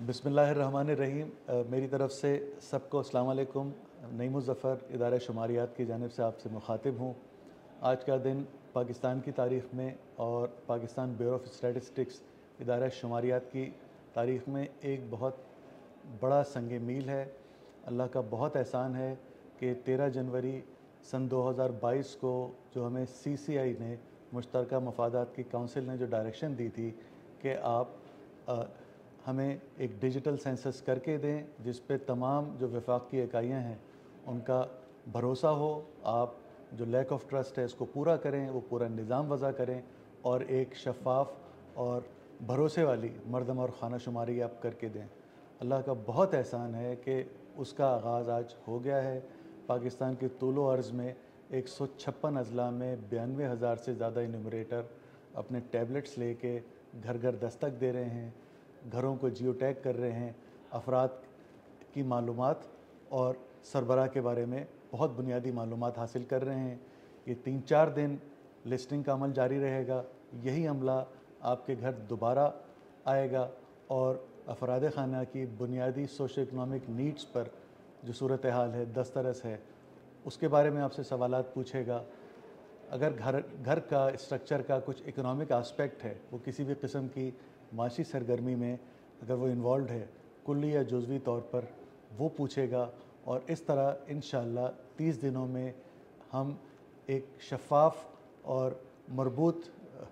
बिस्मिल्लाहिर्रहमानिर्रहीम। मेरी तरफ़ से सबको अस्सलाम वालेकुम। नईम ज़फ़र इदारा शुमारियात की जानिब से आपसे मुखातिब हूँ। आज का दिन पाकिस्तान की तारीख़ में और पाकिस्तान ब्यूरो ऑफ स्टैटिस्टिक्स इदारा शुमारियात की तारीख़ में एक बहुत बड़ा संग मील है। अल्लाह का बहुत एहसान है कि 13 जनवरी सन 2022 को जो हमें CCI ने मुश्तरका मफादात की काउंसिल ने जो डायरेक्शन दी थी कि आप हमें एक डिजिटल सेंसस करके दें जिस पे तमाम जो वफाक की इकाइयाँ हैं उनका भरोसा हो। आप जो लैक ऑफ ट्रस्ट है इसको पूरा करें, वो पूरा निज़ाम वज़ा करें और एक शफ़ाफ और भरोसे वाली मरदम और खाना शुमारी आप करके दें। अल्लाह का बहुत एहसान है कि उसका आगाज़ आज हो गया है। पाकिस्तान के तूलो अर्ज़ में 156 अज़ला में 92,000 से ज़्यादा इन्यूमरेटर अपने टैबलेट्स लेके घर घर दस्तक दे रहे हैं, घरों को जियो टैग कर रहे हैं, अफराद की मालूमात और सरबराह के बारे में बहुत बुनियादी मालूमात हासिल कर रहे हैं। ये 3-4 दिन लिस्टिंग का अमल जारी रहेगा। यही अमला आपके घर दोबारा आएगा और अफराद खाना की बुनियादी सोशो इकनॉमिक नीड्स पर जो सूरत हाल है, दस्तरस है, उसके बारे में आपसे सवालात पूछेगा। अगर घर का स्ट्रक्चर का कुछ इकोनॉमिक आस्पेक्ट है, वो किसी भी किस्म की माशी सरगर्मी में अगर वो इन्वॉल्व है कुल्ली या जुज़वी तौर पर, वो पूछेगा। और इस तरह इंशाअल्लाह 30 दिनों में हम एक शफ़ाफ़ और मरबूत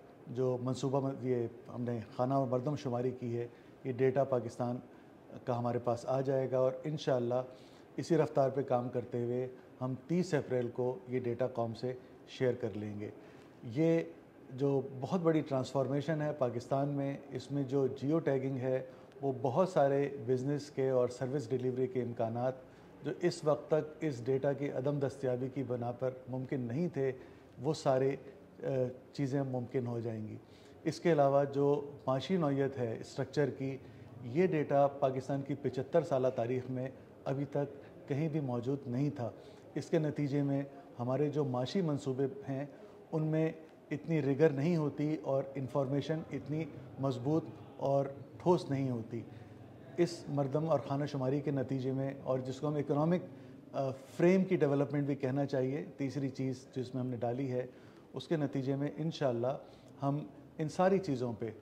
जो मनसूबा ये हमने खाना और मरदमशुमारी की है, ये डेटा पाकिस्तान का हमारे पास आ जाएगा और इंशाअल्लाह इसी रफ्तार पे काम करते हुए हम 30 अप्रैल को ये डेटा कौम से शेयर कर लेंगे। ये जो बहुत बड़ी ट्रांसफॉर्मेशन है पाकिस्तान में, इसमें जो जियो टैगिंग है वो बहुत सारे बिज़नेस के और सर्विस डिलीवरी के इम्कानात जो इस वक्त तक इस डेटा की अदम दस्तयाबी की बना पर मुमकिन नहीं थे, वो सारे चीज़ें मुमकिन हो जाएंगी। इसके अलावा जो माशी नौयत है स्ट्रक्चर की, ये डेटा पाकिस्तान की 75 साला तारीख़ में अभी तक कहीं भी मौजूद नहीं था। इसके नतीजे में हमारे जो माशी मंसूबे हैं उनमें इतनी रिगर नहीं होती और इंफॉर्मेशन इतनी मजबूत और ठोस नहीं होती। इस मरदम और खाना शुमारी के नतीजे में, और जिसको हम इकोनॉमिक फ्रेम की डेवलपमेंट भी कहना चाहिए, तीसरी चीज़ जिसमें हमने डाली है, उसके नतीजे में इंशाअल्लाह हम इन सारी चीज़ों पे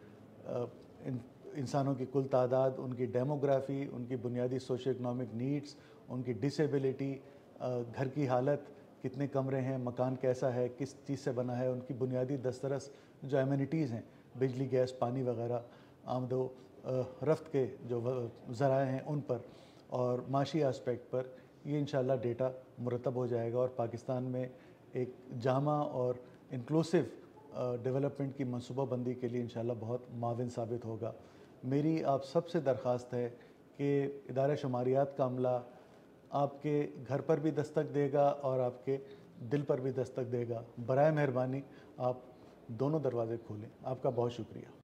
इंसानों की कुल तादाद, उनकी डेमोग्राफ़ी, उनकी बुनियादी सोशो इकनॉमिक नीड्स, उनकी डिसेबिलिटी, घर की हालत, कितने कमरे हैं, मकान कैसा है, किस चीज़ से बना है, उनकी बुनियादी दस्तरस जो एमिनिटीज़ हैं, बिजली, गैस, पानी वगैरह, आमदो रफ्त के जो ज़राए हैं उन पर और माशी आस्पेक्ट पर, ये इंशाअल्लाह डेटा मुरतब हो जाएगा और पाकिस्तान में एक जामा और इंक्लूसिव डेवलपमेंट की मनसूबाबंदी के लिए इंशाअल्लाह बहुत माविन साबित होगा। मेरी आप सबसे दरख्वास्त है कि इदारा शुमारियात का अमला आपके घर पर भी दस्तक देगा और आपके दिल पर भी दस्तक देगा। बराए मेहरबानी आप दोनों दरवाज़े खोलें। आपका बहुत शुक्रिया।